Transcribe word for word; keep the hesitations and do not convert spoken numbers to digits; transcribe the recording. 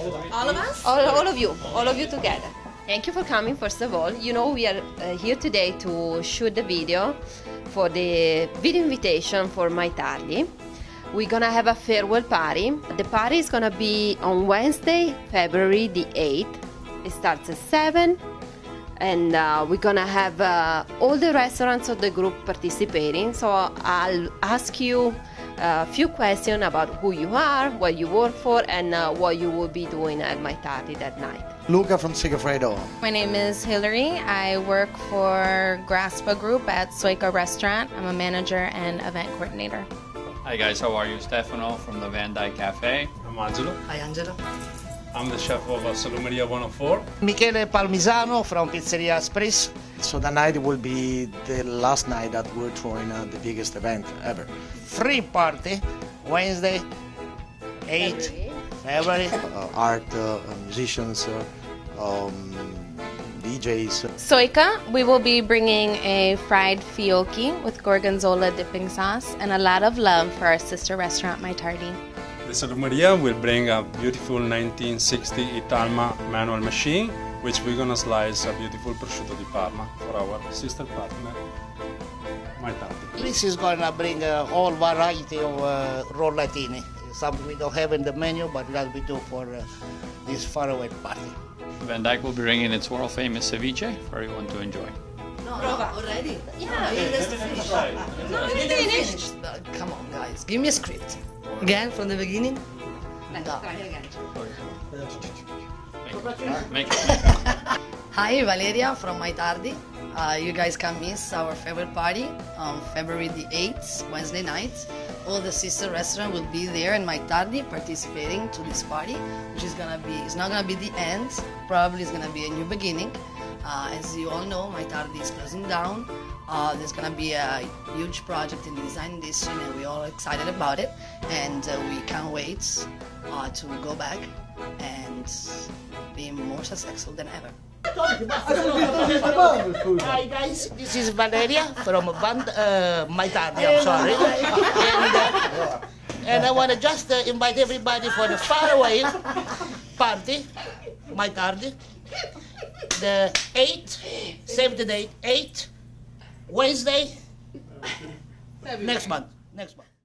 All of us? All, all of you, all of you together. Thank you for coming, first of all. You know, we are uh, here today to shoot the video for the video invitation for My Tardi. We're gonna have a farewell party. The party is gonna be on Wednesday, February the eighth. It starts at seven, and uh, we're gonna have uh, all the restaurants of the group participating. So I'll ask you a few questions about who you are, what you work for, and uh, what you will be doing at My Tardi that night. Luca from Sigafredo. My name is Hillary. I work for Graspa Group at Soika Restaurant. I'm a manager and event coordinator. Hi guys, how are you? Stefano from the Van Dyke Cafe. I'm Angelo. Hi Angelo. I'm the chef of Salumeria one oh four. Michele Palmisano from Pizzeria Espresso. So that night will be the last night that we're throwing uh, the biggest event ever. Free party, Wednesday, eighth February. Uh, art, uh, musicians, uh, um, D Js. Soika, we will be bringing a fried fiocchi with gorgonzola dipping sauce and a lot of love for our sister restaurant, My Tardi. The Salumeria will bring a beautiful nineteen sixty Italma manual machine, which we're gonna slice a beautiful prosciutto di Parma for our sister partner, My Tardi. This is gonna bring uh, all variety of uh, rollatini. Some we don't have in the menu, but that we do for uh, this faraway party. Van Dyke will be bringing its world famous ceviche for everyone to enjoy. No, no, already? Yeah, He has to finish. No, He you didn't finished. finish. Uh, Come on, guys. Give me a script. Again, from the beginning? Let's No. try it again. Make it. Hi, Valeria from My Tardi. Uh, you guys can miss our favorite party on February the eighth, Wednesday night. All the sister restaurant will be there in My Tardi participating to this party, which is gonna be, it's not gonna be the end, probably it's gonna be a new beginning. Uh, as you all know, My Tardi is closing down. Uh, there's gonna be a huge project in the design industry and we're all excited about it. And uh, we can't wait uh, to go back and be more successful than ever. Hi guys, this is Valeria from Van, uh, My Tardi, I'm sorry. and, uh, and I want to just uh, invite everybody for the faraway party, My Tardi. The eighth, save the date, eighth, Wednesday, next month, next month.